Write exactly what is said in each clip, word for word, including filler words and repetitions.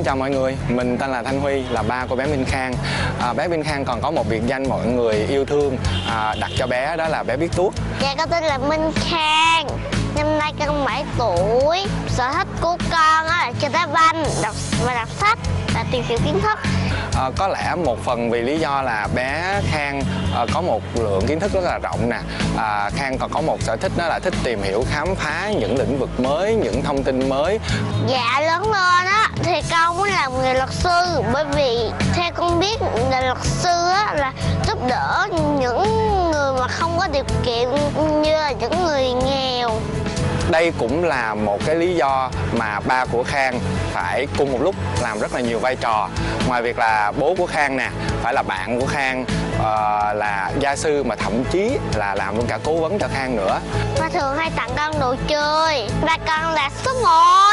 chào mọi người, mình tên là Thanh Huy, là ba của bé Minh Khang. à, Bé Minh Khang còn có một biệt danh mọi người yêu thương à, đặt cho bé, đó là bé biết tuốt. Dạ, con tên là Minh Khang, năm nay con bảy tuổi. Sở thích của con là chơi đá banh, đọc và đọc sách và tìm hiểu kiến thức. À, có lẽ một phần vì lý do là bé Khang à, có một lượng kiến thức rất là rộng nè. à, Khang còn có một sở thích, đó là thích tìm hiểu khám phá những lĩnh vực mới, những thông tin mới. Dạ, lớn lên á thì con muốn làm nghề luật sư, bởi vì theo con biết là luật sư á là giúp đỡ những người mà không có điều kiện như là những người nghèo. Đây cũng là một cái lý do mà ba của Khang phải cùng một lúc làm rất là nhiều vai trò. Ngoài việc là bố của Khang nè, phải là bạn của Khang, uh, là gia sư, mà thậm chí là làm luôn cả cố vấn cho Khang nữa. Ba thường hay tặng con đồ chơi. Ba con là số một.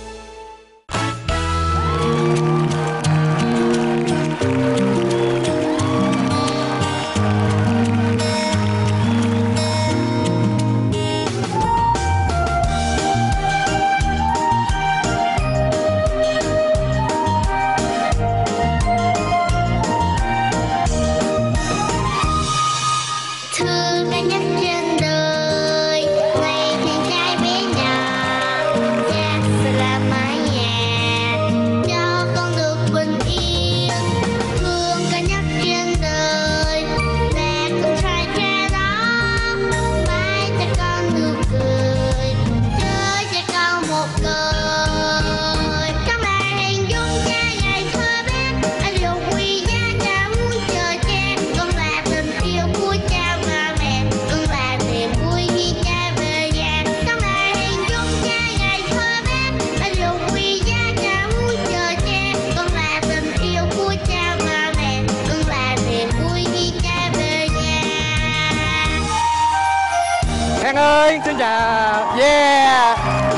Khang ơi, xin chào. Yeah.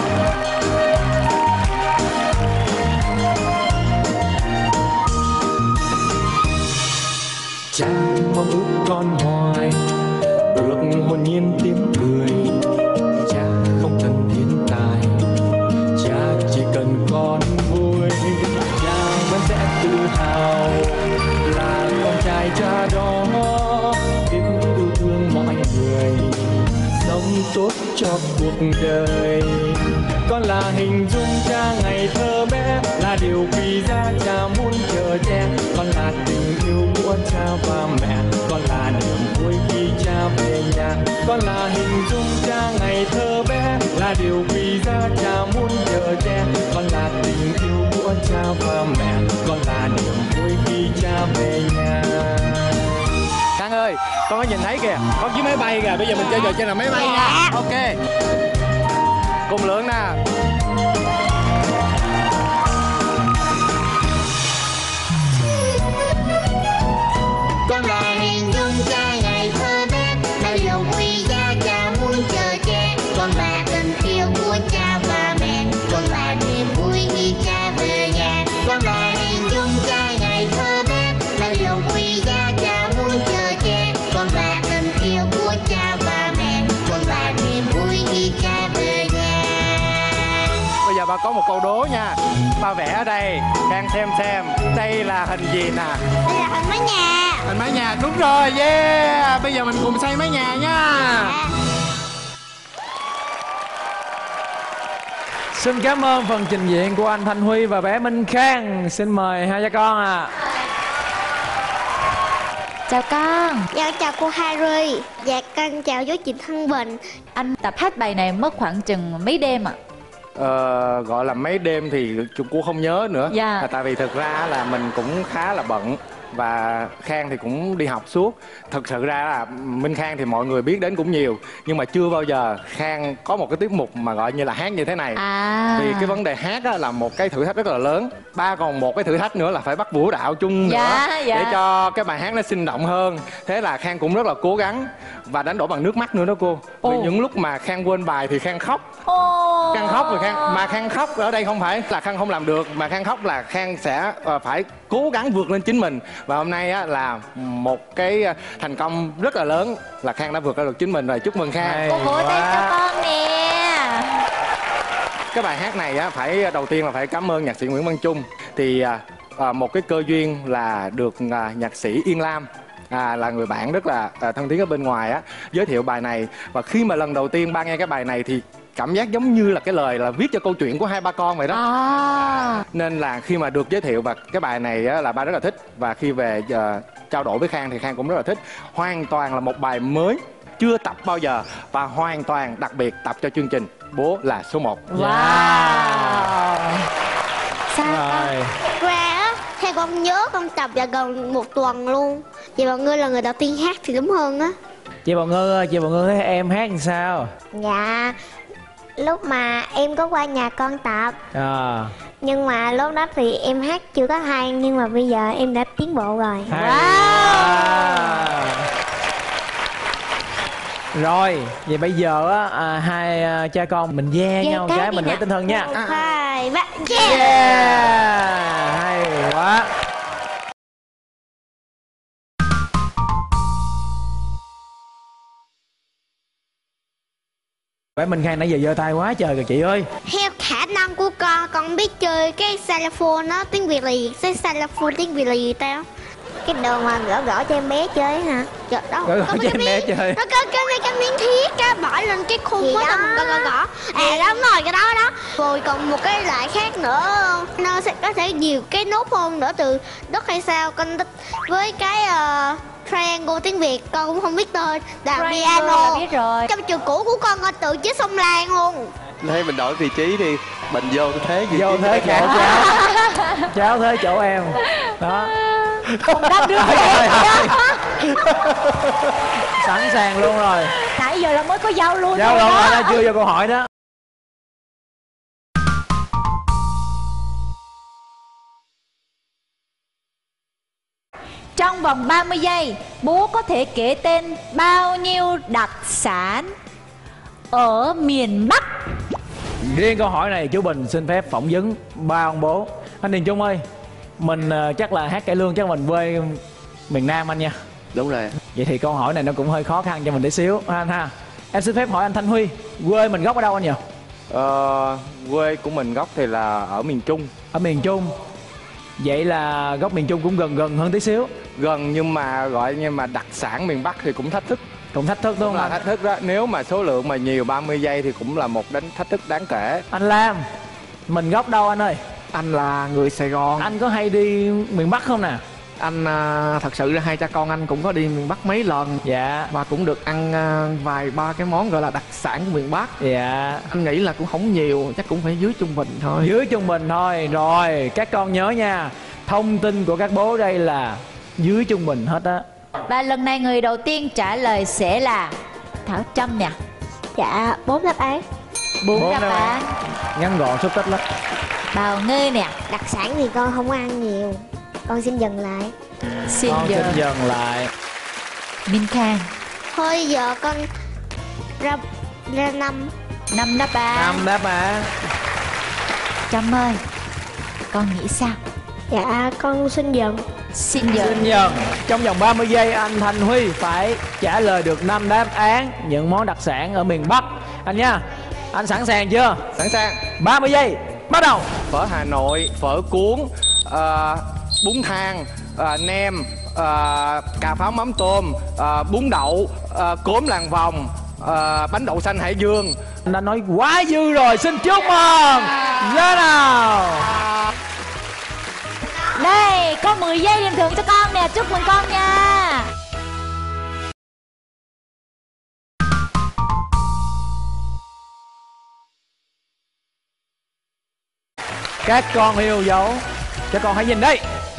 Cha mong ước con hoài được hồn nhiên tiếng cười. Cha không cần thiên tài, cha chỉ cần con vui. Cha vẫn sẽ tự hào là con trai cha đó, biết yêu thương mọi người, sống tốt cho cuộc đời. Con là hình dung cha ngày thơ bé, là điều quý giá cha muốn chờ che. Con là tình yêu của cha và mẹ, con là niềm vui khi cha về nhà. Con là hình dung cha ngày thơ bé, là điều quý giá cha muốn chờ che. Con là tình yêu của cha và mẹ, con là niềm vui khi cha về nhà. Khang ơi, con có nhìn thấy kìa, có chiếc máy bay kìa, bây giờ mình chơi trò chơi là máy bay nha. Ok. Cùng lượng nè. Con là hình dung cha ngày thơ bé, là điều quý giá cha muốn chờ che. Con là tình yêu của cha và mẹ, con là niềm vui khi cha về nhà. Con là hình dung cha ngày thơ bé, là điều quý giá cha muốn chờ che. Con là tình yêu của cha và mẹ, con là niềm vui khi cha về nhà. Bây giờ ba có một câu đố nha. Ba vẽ ở đây, Khang xem xem đây là hình gì nè. Đây là hình mái nhà. Hình mái nhà, đúng rồi, yeah. Bây giờ mình cùng xây mái nhà nha. À. Xin cảm ơn phần trình diễn của anh Thanh Huy và bé Minh Khang. Xin mời hai cha con ạ. À. Chào con. Dạ, chào cô Harry. Dạ, con chào chú chị Thân Bình. Anh tập hát bài này mất khoảng chừng mấy đêm ạ? À? Ờ, gọi là mấy đêm thì chúng cũng không nhớ nữa. Dạ. À, tại vì thực ra là mình cũng khá là bận. Và Khang thì cũng đi học suốt. Thực sự ra là Minh Khang thì mọi người biết đến cũng nhiều, nhưng mà chưa bao giờ Khang có một cái tiết mục mà gọi như là hát như thế này. À. Vì cái vấn đề hát á, là một cái thử thách rất là lớn. Ba còn một cái thử thách nữa là phải bắt vũ đạo chung nữa. Dạ, dạ. Để cho cái bài hát nó sinh động hơn. Thế là Khang cũng rất là cố gắng. Và đánh đổi bằng nước mắt nữa đó cô. Vì Ồ. những lúc mà Khang quên bài thì Khang khóc. Ồ. Khang khóc rồi Khang. Mà Khang khóc ở đây không phải là Khang không làm được, mà Khang khóc là Khang sẽ uh, phải cố gắng vượt lên chính mình. Và hôm nay á, là một cái thành công rất là lớn, là Khang đã vượt ra được chính mình rồi. Chúc mừng Khang. Cô vỗ tay cho con nè. Cái bài hát này á, phải đầu tiên là phải cảm ơn nhạc sĩ Nguyễn Văn Trung. thì à, à, một cái cơ duyên là được à, nhạc sĩ Yên Lam, À, là người bạn rất là à, thân thiết ở bên ngoài á, giới thiệu bài này. Và khi mà lần đầu tiên ba nghe cái bài này thì cảm giác giống như là cái lời là viết cho câu chuyện của hai ba con vậy đó. À. Nên là khi mà được giới thiệu và cái bài này á, là ba rất là thích. Và khi về giờ trao đổi với Khang thì Khang cũng rất là thích. Hoàn toàn là một bài mới, chưa tập bao giờ và hoàn toàn đặc biệt tập cho chương trình Bố là số một. Wow. Sao con? Rồi. Ra á, theo con nhớ con tập là gần một tuần luôn. Vậy Bảo Ngư là người đầu tiên hát thì đúng hơn á. Chị Bảo Ngư ơi, chị Bảo Ngư thấy em hát làm sao? Dạ, lúc mà em có qua nhà con tập, À, nhưng mà lúc đó thì em hát chưa có hay, nhưng mà bây giờ em đã tiến bộ rồi. hay Wow. quá. Rồi, vậy bây giờ á, à, hai à, cha con mình ve Ve nhau cái cái đi mình nè. lấy tinh thần nha. Một, hai, ba, yeah! Yeah, hay quá. Bé Minh Khang nãy giờ giơ tay quá trời kìa chị ơi. Theo khả năng của con, con biết chơi cái xylophone đó, tiếng Việt là gì? Cái xylophone tiếng Việt là gì tao? Cái đồ mà gõ gõ cho em bé chơi hả? Trời đâu, Gõ gõ có cho cái em bé miếng- chơi. Nó có cái cái, cái miếng thiết á, bỏ lên cái khung Thì á, đó. xong mình gõ gõ gõ. À đúng rồi, cái đó đó. Rồi còn một cái loại khác nữa, nó sẽ có thể nhiều cái nốt hơn nữa từ đất hay sao. Con thích với cái uh, triangle tiếng Việt con cũng không biết tên, là Triangle piano. là biết rồi. Trong trường cũ của con con tự chế sông Lan luôn. Thế mình đổi vị trí đi, mình vô cái thế vị Vô trí thế khác. chỗ cháu. Cháu thế chỗ em. Đó. Không đáp đứa trẻ. Sẵn sàng luôn rồi. Nãy giờ là mới có giao luôn Giao thôi luôn đó. rồi đó, chưa vô câu hỏi đó. Trong vòng ba mươi giây, bố có thể kể tên bao nhiêu đặc sản ở miền Bắc? Riêng câu hỏi này chú Bình xin phép phỏng vấn ba ông bố. Anh Điền Trung ơi, mình ờ, chắc là hát cải lương chắc mình quê miền Nam anh nha. Đúng rồi. Vậy thì câu hỏi này nó cũng hơi khó khăn cho mình tí xíu ha anh ha. Em xin phép hỏi anh Thanh Huy, quê mình gốc ở đâu anh nhỉ? Ờ, quê của mình gốc thì là ở miền Trung, Ở miền Trung. Vậy là gốc miền Trung cũng gần gần hơn tí xíu. gần nhưng mà gọi như mà đặc sản miền Bắc thì cũng thách thức. Cũng thách thức đúng Cũng không là anh? thách thức đó. Nếu mà số lượng mà nhiều ba mươi giây thì cũng là một đánh thách thức đáng kể. Anh Lam, mình gốc đâu anh ơi? Anh là người Sài Gòn. Anh có hay đi miền Bắc không nè? Anh à, thật sự là hai cha con anh cũng có đi miền Bắc mấy lần. Dạ. Và cũng được ăn à, vài ba cái món gọi là đặc sản của miền Bắc. Dạ. Anh nghĩ là cũng không nhiều, chắc cũng phải dưới trung bình thôi. Dưới trung bình thôi. Rồi, các con nhớ nha, thông tin của các bố đây là dưới trung bình hết á. Và lần này người đầu tiên trả lời sẽ là Thảo Trâm nè. Dạ, bốn đáp án. Bốn Bốn đáp đáp án. án. Ngắn gọn xúc tích lắm. Bào Ngư nè. Đặc sản thì con không có ăn nhiều, con xin dừng lại. Xin Con giờ xin dần lại. Minh Khang. Thôi giờ con ra ra năm. Năm đáp án. Năm đáp án. Trâm ơi, con nghĩ sao? Dạ, con xin dừng. Xin giờ Xin dần. Trong vòng ba mươi giây anh Thành Huy phải trả lời được năm đáp án những món đặc sản ở miền Bắc anh nha. Anh sẵn sàng chưa? Sẵn sàng. ba mươi giây bắt đầu. Phở Hà Nội, phở cuốn, ờ, bún thang, ờ, nem, ờ, cà pháo mắm tôm, ờ, bún đậu, ờ, cốm làng vòng, ờ, bánh đậu xanh Hải Dương. Anh đã nói quá dư rồi, xin chúc mừng. Ra nào. đây, có mười giây điểm thưởng cho con nè. Chúc mừng con nha. Các con yêu dấu. Các con hãy nhìn đây.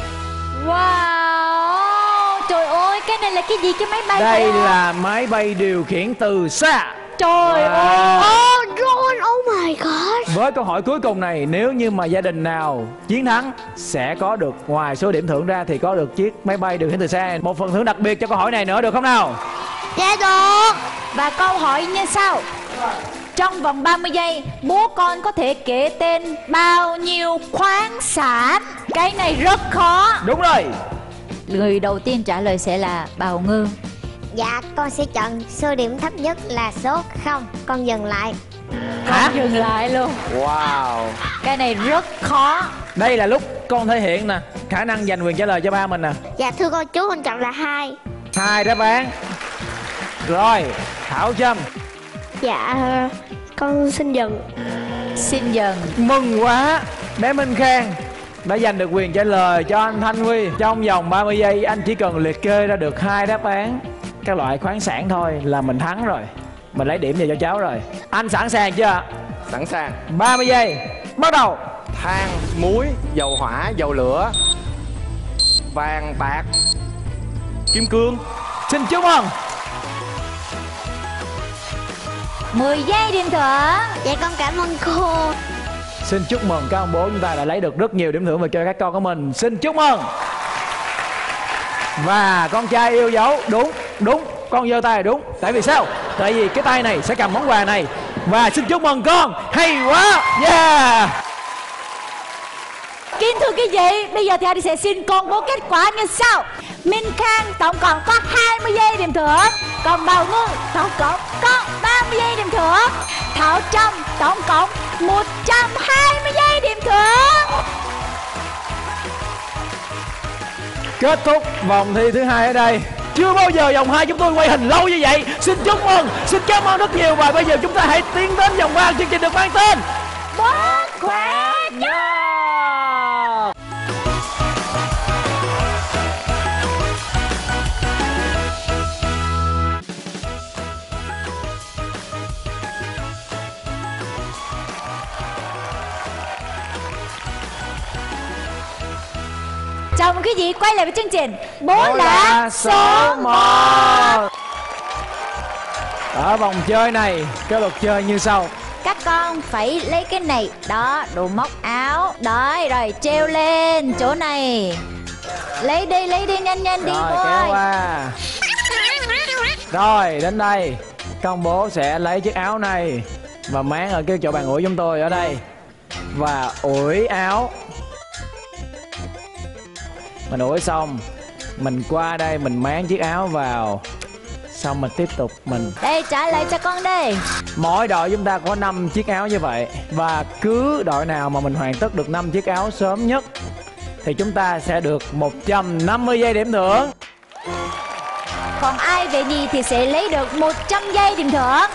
Wow, trời ơi, cái này là cái gì? Cái máy bay Đây phải không? là máy bay điều khiển từ xa. Trời Wow. ơi. Oh, drone, oh my god. Với câu hỏi cuối cùng này, nếu như mà gia đình nào chiến thắng sẽ có được, ngoài số điểm thưởng ra thì có được chiếc máy bay điều khiển từ xa, một phần thưởng đặc biệt cho câu hỏi này nữa, được không nào? Dạ được. Và câu hỏi như sau. Trong vòng ba mươi giây, bố con có thể kể tên bao nhiêu khoáng sản? Cái này rất khó. Đúng rồi. Người đầu tiên trả lời sẽ là Bào Ngư. Dạ, con sẽ chọn số điểm thấp nhất là số không. Con dừng lại. Hả? Dừng lại luôn. Wow. Cái này rất khó. Đây là lúc con thể hiện nè, khả năng dành quyền trả lời cho ba mình nè. Dạ thưa cô chú, con chọn là hai. Hai đáp án. Rồi, Thảo Trâm. Dạ con xin dừng. Xin dừng. Mừng quá, bé Minh Khang đã giành được quyền trả lời cho anh Thanh Huy. Trong vòng ba mươi giây anh chỉ cần liệt kê ra được hai đáp án các loại khoáng sản thôi là mình thắng rồi. Mình lấy điểm về cho cháu rồi. Anh sẵn sàng chưa? Sẵn sàng. ba mươi giây, bắt đầu. Than, muối, dầu hỏa, dầu lửa, vàng, bạc, kim cương. Xin chúc mừng. mười giây điểm thưởng. Dạ con cảm ơn cô. Xin chúc mừng các ông bố, chúng ta đã lấy được rất nhiều điểm thưởng về cho các con của mình. Xin chúc mừng. Và con trai yêu dấu. Đúng, đúng, con giơ tay đúng. Tại vì sao? Tại vì cái tay này sẽ cầm món quà này. Và xin chúc mừng con. Hay quá. Yeah. Kính thưa quý vị, bây giờ thì Hadi sẽ xin công bố kết quả như sau. Minh Khang tổng cộng có hai mươi giây điểm thưởng, còn Bào Ngư tổng cộng có ba mươi giây điểm thưởng, Thảo Trâm tổng cộng một trăm hai mươi giây điểm thưởng. Kết thúc vòng thi thứ hai ở đây. Chưa bao giờ vòng hai chúng tôi quay hình lâu như vậy. Xin chúc mừng, xin cảm ơn rất nhiều. Và bây giờ chúng ta hãy tiến đến vòng ba chương trình được mang tên Bố khỏe nhất. Chào mừng quý vị quay lại với chương trình Bố, Bố là, là số số một. một. Ở vòng chơi này, cái luật chơi như sau. Các con phải lấy cái này, đó, đồ móc áo. Đấy, rồi treo lên chỗ này. Lấy đi, lấy đi, nhanh nhanh đi Rồi cô kéo ơi. qua. Rồi đến đây, con bố sẽ lấy chiếc áo này và máng ở cái chỗ bàn ủi chúng tôi ở đây. Và ủi áo. Mình ủi xong, mình qua đây mình máng chiếc áo vào. Xong mình tiếp tục mình Đây, trả lại cho con đây. Mỗi đội chúng ta có năm chiếc áo như vậy. Và cứ đội nào mà mình hoàn tất được năm chiếc áo sớm nhất thì chúng ta sẽ được một trăm năm mươi giây điểm thưởng. Còn ai về nhì thì sẽ lấy được một trăm giây điểm thưởng.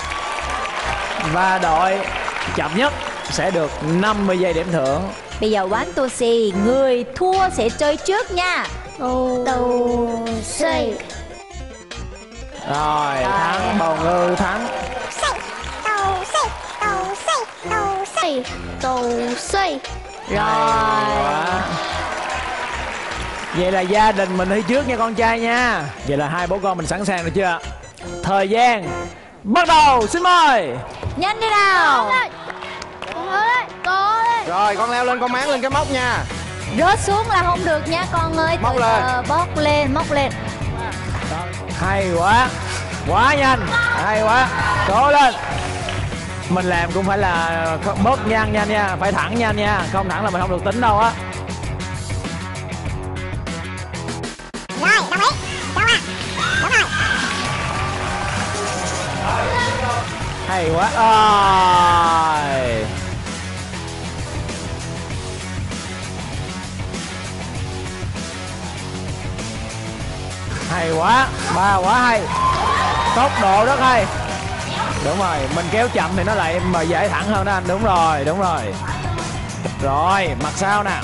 Và đội chậm nhất sẽ được năm mươi giây điểm thưởng. Bây giờ quán tô xì, người thua sẽ chơi trước nha. Tù xì. Rồi, thắng, Bào Ngư thắng. Tù xì. Tù xì. Tù xì. Tù xì. Rồi. Vậy là gia đình mình đi trước nha con trai nha. Vậy là hai bố con mình sẵn sàng rồi chưa? Thời gian bắt đầu, xin mời. Nhanh đi nào. Rồi con leo lên, con máng lên cái móc nha. Rớt xuống là không được nha con ơi. Móc Từ lên. từ, bóc lên, móc lên. Hay quá. Quá nhanh. Hay quá. Cố lên. Mình làm cũng phải là bớt nhanh nhanh nha. Phải thẳng nhanh nha. Không thẳng là mình không được tính đâu á. Rồi, đồng ý. Đúng rồi. Đúng rồi. Hay quá. Rồi. Hay quá. Ba quá hay. Tốc độ rất hay. Đúng rồi, mình kéo chậm thì nó lại mà dễ thẳng hơn đó anh. Đúng rồi, đúng rồi. Rồi, mặt sau nè.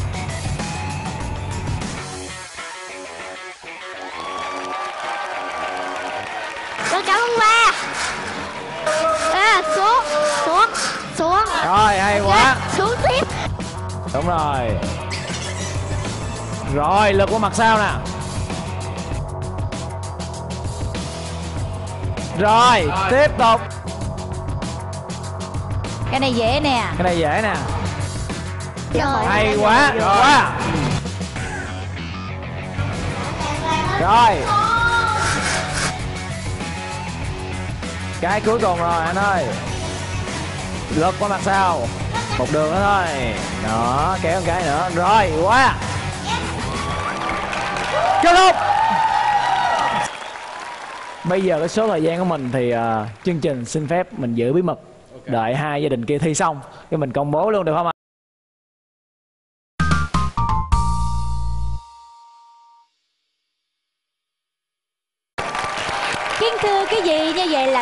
Con cảm ơn ba. À, xuống. Xuống. Xuống. Rồi, hay quá. Xuống tiếp. Đúng rồi. Rồi, lực của mặt sau nè. Rồi, tiếp tục. Cái này dễ nè. Cái này dễ nè. Rồi. Hay quá. Quá. Rồi. Cái cuối cùng rồi anh ơi. Lực qua mặt sau. Một đường nữa thôi. Đó, kéo một cái nữa. Rồi, quá. Kết thúc. Bây giờ cái số thời gian của mình thì uh, chương trình xin phép mình giữ bí mật. Đợi hai gia đình kia thi xong cái mình công bố luôn được không ạ?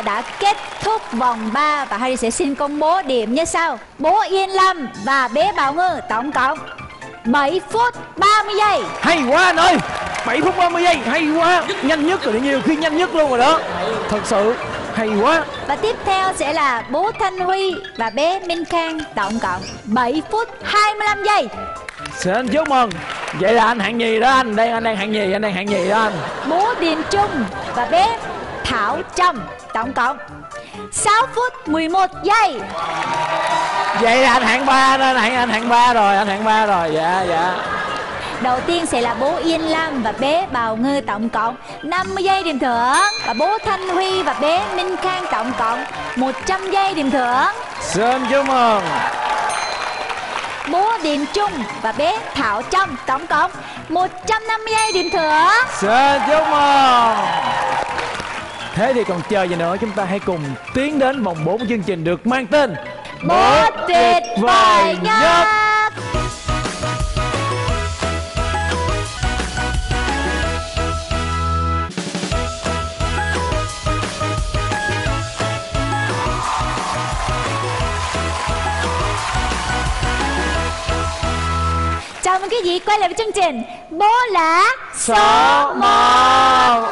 đã kết thúc vòng ba và Harry sẽ xin công bố điểm như sau. Bố Yên Lâm và bé Bảo Ngư tổng cộng bảy phút ba mươi giây. Hay quá anh ơi, bảy phút ba mươi giây, hay quá. Nhanh nhất rồi, nhiều khi nhanh nhất luôn rồi đó. Thật sự hay quá. Và tiếp theo sẽ là bố Thanh Huy và bé Minh Khang tổng cộng bảy phút hai mươi lăm giây. Xin chúc mừng. Vậy là anh hạng nhì đó anh. Đây anh đang hạng nhì, anh đang hạng nhì đó anh. Bố Điền Trung và bé Thảo Trâm tổng cộng sáu phút mười một giây. Vậy là anh hạng ba đó, anh hạng anh hạng ba rồi, anh hạng ba rồi. Dạ dạ. Đầu tiên sẽ là bố Yên Lâm và bé Bào Ngư tổng cộng năm mươi giây điểm thưởng. Và bố Thanh Huy và bé Minh Khang tổng cộng một trăm giây điểm thưởng. Xin chúc mừng. Bố Điền Trung và bé Thảo Trâm tổng cộng một trăm năm mươi giây điểm thưởng. Xin chúc mừng. Thế thì còn chờ gì nữa, chúng ta hãy cùng tiến đến vòng bốn của chương trình được mang tên Bố tuyệt vời nhất. Chào mừng quý vị quay lại với chương trình Bố là số một.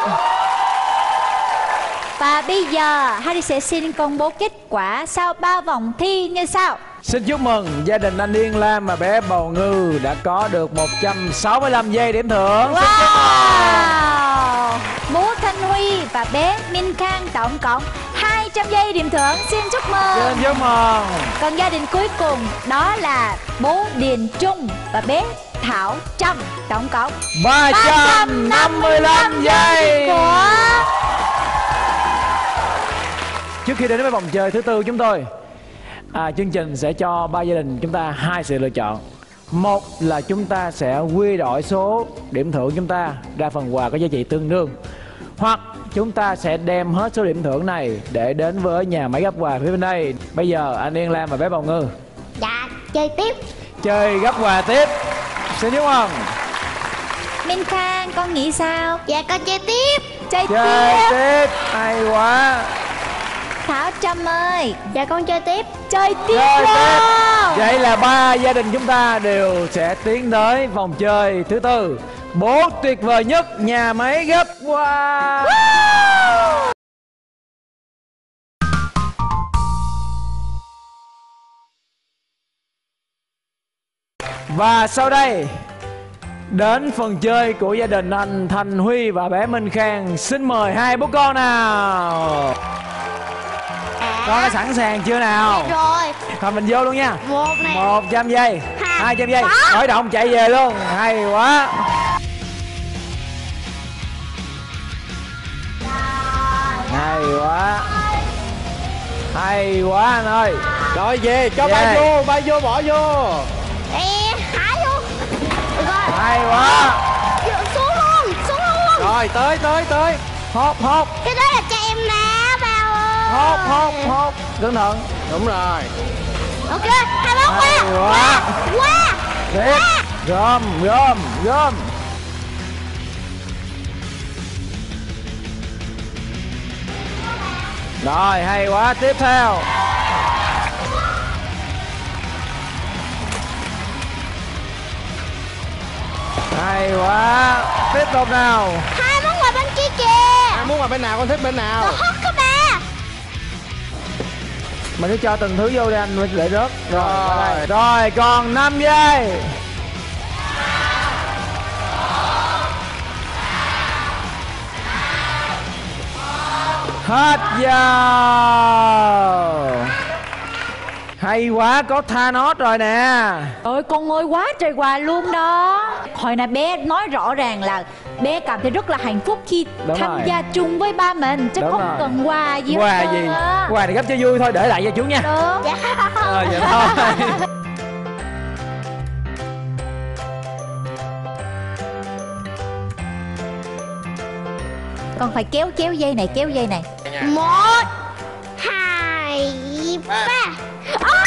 Và bây giờ Harry sẽ xin công bố kết quả sau ba vòng thi như sau. Xin chúc mừng gia đình anh Yên Lam và bé Bào Ngư đã có được một trăm sáu mươi lăm giây điểm thưởng. Wow. Bố Thanh Huy và bé Minh Khang tổng cộng hai trăm giây điểm thưởng. Xin chúc mừng. Xin chúc mừng. Còn gia đình cuối cùng đó là bố Điền Trung và bé Thảo Trâm tổng cộng ba trăm năm mươi lăm giây của... Trước khi đến với vòng chơi thứ tư của chúng tôi, à, chương trình sẽ cho ba gia đình chúng ta hai sự lựa chọn. Một là chúng ta sẽ quy đổi số điểm thưởng chúng ta ra phần quà có giá trị tương đương, hoặc chúng ta sẽ đem hết số điểm thưởng này để đến với nhà máy gấp quà phía bên đây. Bây giờ anh Yên Lam và bé Bào Ngư Dạ, chơi tiếp. chơi gấp quà tiếp. Xin chúc mừng. Minh Khang con nghĩ sao? Dạ, con chơi tiếp. Chơi, Chơi tiếp. tiếp, hay quá. Thảo Trâm ơi, Dạ, con chơi tiếp. chơi tiếp Chơi luôn. tiếp. Vậy là ba gia đình chúng ta đều sẽ tiến tới vòng chơi thứ tư. Bố tuyệt vời nhất nhà máy gấp quà. Và sau đây đến phần chơi của gia đình anh Thanh Huy và bé Minh Khang. Xin mời hai bố con nào. Con đã sẵn sàng chưa nào? Rồi. Thôi mình vô luôn nha. Một nè. Một trăm giây, Hai. hai trăm giây, Đó. khởi động chạy về luôn. Hay quá. Hay quá. Hay quá anh ơi. Rồi về cho Về. bay vô, bay vô bỏ vô. Ê, hái luôn. Được rồi. Hay quá. Xuống luôn, xuống luôn. Rồi tới tới tới. Hốt hốt Cái đó là cho em nè, Bảo ơi. hốt hốt hốt. Cẩn thận. Đúng rồi. Ok, hai bóng Hay qua. quá. Qua. Tiếp. Gom gom gom. Rồi hay quá. Tiếp theo. Hay quá. Tiếp tục nào. Hai bóng qua bên kia kìa. Ai muốn vào bên nào con thích bên nào. Hốt các ba. Mình cứ cho từng thứ vô đây anh để rớt. Rồi Rồi. rồi còn năm giây. Hết giờ. Hay quá, có Thanos rồi nè. Ôi con ơi, quá trời quà luôn đó. Hồi nãy bé nói rõ ràng là bé cảm thấy rất là hạnh phúc khi Đúng tham rồi. gia chung với ba mình, chứ Đúng không rồi. cần quà gì hết Quà trơn gì? á. Quà này gấp cho vui thôi, để lại cho chú nha. Đúng. Dạ. Ờ vậy thôi. Con phải kéo kéo dây này, kéo dây này. Một, hai, ba. À,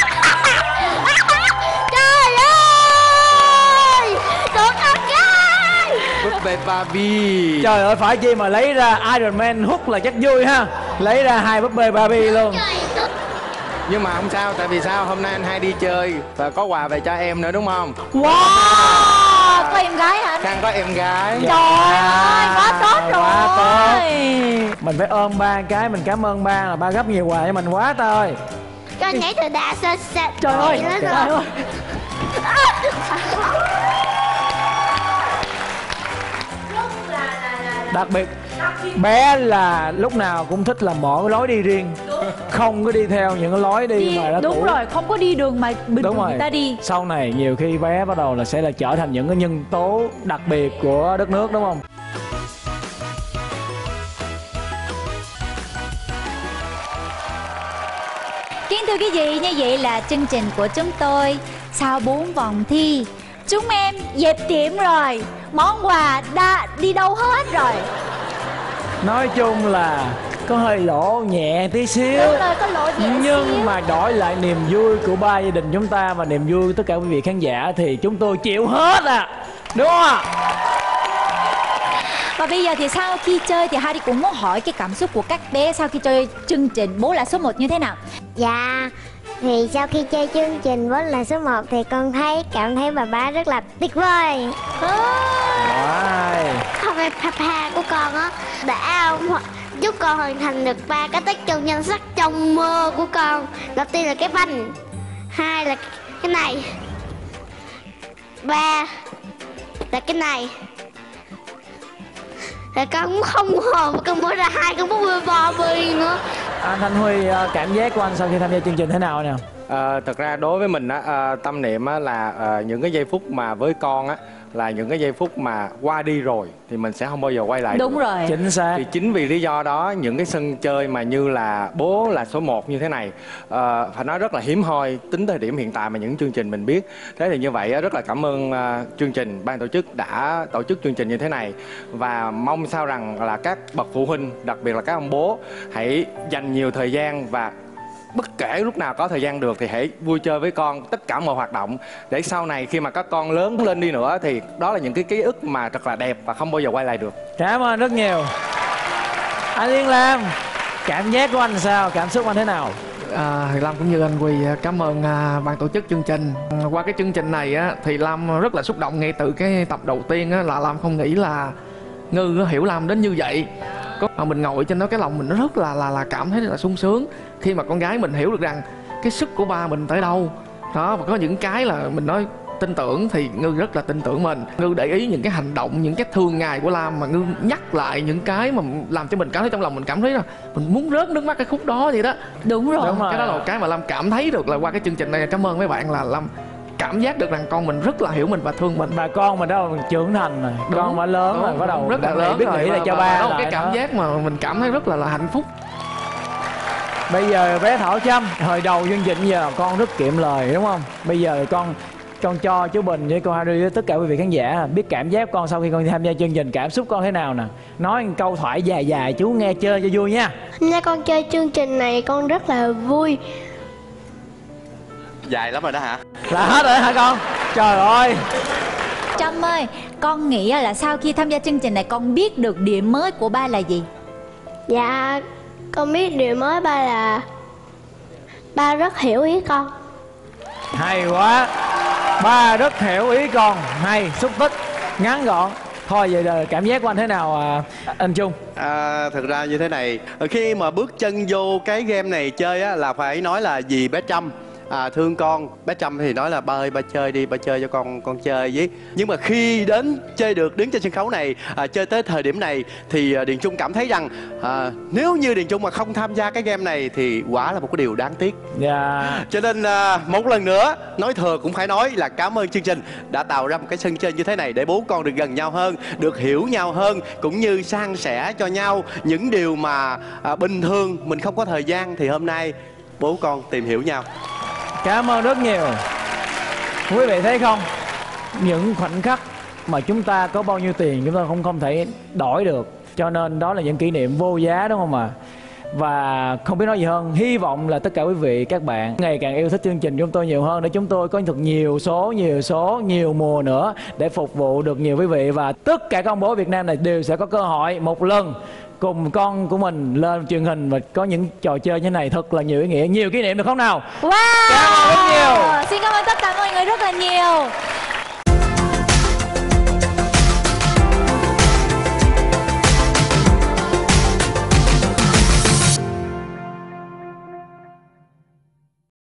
trời ơi, được thật ơi. bê Barbie. Trời ơi, phải chi mà lấy ra Iron Man hút là chắc vui ha. Lấy ra hai búp bê Barbie luôn. Nhưng mà không sao, tại vì sao hôm nay anh hai đi chơi và có quà về cho em nữa đúng không? Wow, có em gái hả? Khang có em gái. Trời ơi, quá tốt rồi. Quá tốt. Mình phải ôm ba cái, mình cảm ơn ba là ba gấp nhiều quà cho mình quá thôi. Con nhảy từ đà sơ sạch. Trời ơi, trời ơi. Đặc biệt bé là lúc nào cũng thích là mở cái lối đi riêng, không có đi theo những cái lối đi, Đi, mà đã đúng cũ. rồi, không có đi đường mà bình Đúng thường rồi. người ta đi. Sau này nhiều khi bé bắt đầu là sẽ là trở thành những cái nhân tố đặc biệt của đất nước, đúng không? Kính thưa quý vị, như vậy là chương trình của chúng tôi sau bốn vòng thi, chúng em dẹp tiệm rồi, món quà đã đi đâu hết rồi. Nói chung là có hơi lỗ nhẹ tí xíu, Đúng rồi, có lỗi nhẹ nhưng xíu. mà đổi lại niềm vui của ba gia đình chúng ta và niềm vui của tất cả quý vị khán giả thì chúng tôi chịu hết à, đúng không ạ? Và bây giờ thì sau khi chơi thì Hardy cũng muốn hỏi cái cảm xúc của các bé sau khi chơi chương trình Bố Là Số Một như thế nào? Dạ, thì sau khi chơi chương trình Bố Là Số Một thì con thấy cảm thấy bà bá rất là tuyệt vời. Rồi. Hôm nay papa của con á đã giúp con hoàn thành được ba cái tác trong nhân sắc trong mơ của con. Đầu tiên là cái banh, hai là cái này, ba là cái này. Là con cũng không hồn, con mua ra hai con búp bê Barbie nữa. Anh Thanh Huy, cảm giác của anh sau khi tham gia chương trình thế nào nào? À, thật ra đối với mình á, à, tâm niệm á, là à, những cái giây phút mà với con á là những cái giây phút mà qua đi rồi thì mình sẽ không bao giờ quay lại Đúng được. rồi. Chính xác. Thì chính vì lý do đó những cái sân chơi mà như là Bố Là Số Một như thế này à, phải nói rất là hiếm hoi tính thời điểm hiện tại mà những chương trình mình biết. Thế thì như vậy á, rất là cảm ơn à, chương trình, ban tổ chức đã tổ chức chương trình như thế này, và mong sao rằng là các bậc phụ huynh, đặc biệt là các ông bố, hãy dành nhiều thời gian và bất kể lúc nào có thời gian được thì hãy vui chơi với con tất cả mọi hoạt động, để sau này khi mà các con lớn lên đi nữa thì đó là những cái ký ức mà thật là đẹp và không bao giờ quay lại được. Cảm ơn rất nhiều. Anh Liên Lam, cảm giác của anh sao? Cảm xúc anh thế nào? À, thì Lam cũng như anh Huy cảm ơn à, ban tổ chức chương trình. Qua cái chương trình này á, thì Lam rất là xúc động ngay từ cái tập đầu tiên á, là Lam không nghĩ là Ngư nó hiểu Lam đến như vậy. Có mà mình ngồi trên đó cái lòng mình nó rất là là là cảm thấy rất là sung sướng khi mà con gái mình hiểu được rằng cái sức của ba mình tới đâu đó, và có những cái là mình nói tin tưởng thì Ngư rất là tin tưởng mình. Ngư để ý những cái hành động, những cái thường ngày của Lam, mà Ngư nhắc lại những cái mà làm cho mình cảm thấy trong lòng mình cảm thấy là mình muốn rớt nước mắt cái khúc đó vậy đó. Đúng rồi. Đúng rồi. Cái đó là một cái mà Lam cảm thấy được là qua cái chương trình này. Cảm ơn mấy bạn là Lam cảm giác được rằng con mình rất là hiểu mình và thương mình. Bà con mình đâu trưởng thành rồi, Đúng, con mà lớn đúng, rồi, bắt đầu rất là đã lớn biết rồi, nghĩ là và- cho và ba đó là lại cái cảm đó. giác mà mình cảm thấy rất là là hạnh phúc. Bây giờ bé Thảo Trâm, hồi đầu chương trình giờ con rất kiệm lời đúng không? Bây giờ con con cho chú Bình với cô Harry với tất cả quý vị khán giả biết cảm giác con sau khi con tham gia chương trình, cảm xúc con thế nào nè. Nói một câu thoại dài dài chú nghe chơi cho vui nha. Nha, con chơi chương trình này con rất là vui. Dài lắm rồi đó hả? Là hết rồi hả con? Trời ơi. Trâm ơi, con nghĩ là sau khi tham gia chương trình này con biết được điểm mới của ba là gì? Dạ, con biết điều mới ba là ba rất hiểu ý con. Hay quá. Ba rất hiểu ý con. Hay, xúc tích, ngắn gọn. Thôi vậy là cảm giác của anh thế nào à, anh Trung? À, thực ra như thế này, khi mà bước chân vô cái game này chơi á, là phải nói là vì bé Trâm à, thương con. Bé Trâm thì nói là ba ơi ba chơi đi, ba chơi cho con con chơi với. Nhưng mà khi đến chơi được, đứng trên sân khấu này à, chơi tới thời điểm này thì à, Điền Trung cảm thấy rằng à, nếu như Điền Trung mà không tham gia cái game này thì quả là một cái điều đáng tiếc. Dạ. Cho nên à, một lần nữa nói thừa cũng phải nói là cảm ơn chương trình đã tạo ra một cái sân chơi như thế này để bố con được gần nhau hơn, được hiểu nhau hơn, cũng như san sẻ cho nhau những điều mà à, bình thường mình không có thời gian, thì hôm nay bố con tìm hiểu nhau. Cảm ơn rất nhiều. Quý vị thấy không? Những khoảnh khắc mà chúng ta có bao nhiêu tiền chúng ta không không thể đổi được. Cho nên đó là những kỷ niệm vô giá đúng không ạ? Và không biết nói gì hơn, hy vọng là tất cả quý vị các bạn ngày càng yêu thích chương trình chúng tôi nhiều hơn, để chúng tôi có thật nhiều số, nhiều số, nhiều mùa nữa để phục vụ được nhiều quý vị. Và tất cả các ông bố Việt Nam này đều sẽ có cơ hội một lần cùng con của mình lên truyền hình và có những trò chơi như này thật là nhiều ý nghĩa, nhiều kỷ niệm, được không nào? Wow! Cảm ơn rất nhiều. Xin cảm ơn tất cả mọi người rất là nhiều.